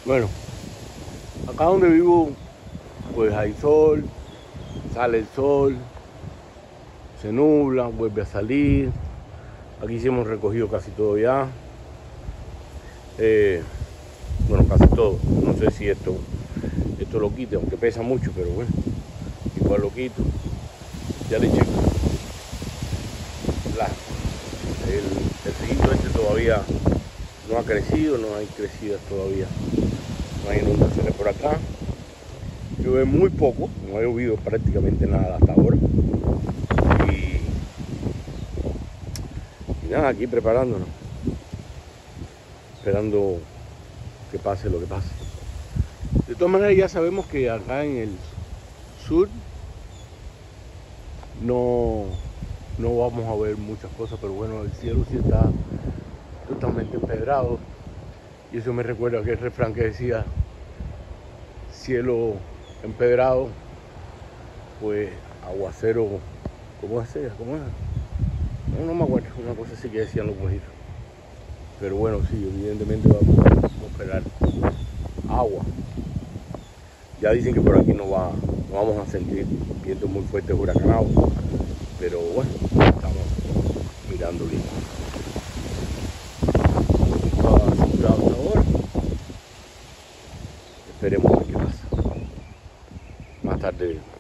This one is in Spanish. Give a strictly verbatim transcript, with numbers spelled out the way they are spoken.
Bueno, acá donde vivo, pues hay sol, sale el sol, se nubla, vuelve a salir. Aquí sí hemos recogido casi todo ya. Eh, bueno, casi todo. No sé si esto, esto lo quite, aunque pesa mucho, pero bueno, igual lo quito. Ya le eché la, el, el riguito este todavía no ha crecido, no hay crecidas todavía. No hay inundaciones por acá. Llueve muy poco, no ha llovido prácticamente nada hasta ahora. Y, y nada, aquí preparándonos, esperando que pase lo que pase. De todas maneras ya sabemos que acá en el sur no, no vamos a ver muchas cosas, pero bueno, el cielo sí está totalmente empedrado. Y eso me recuerda a aquel refrán que decía, cielo empedrado, pues aguacero, ¿cómo es? ¿Cómo es? No, no me acuerdo, una cosa así que decían los guajiros. Pero bueno, sí, evidentemente vamos a esperar agua. Ya dicen que por aquí no, va, no vamos a sentir vientos muy fuertes huracanados, pero bueno, estamos mirando bien. Está asegurado hasta ahora. Esperemos a ver qué pasa. Más tarde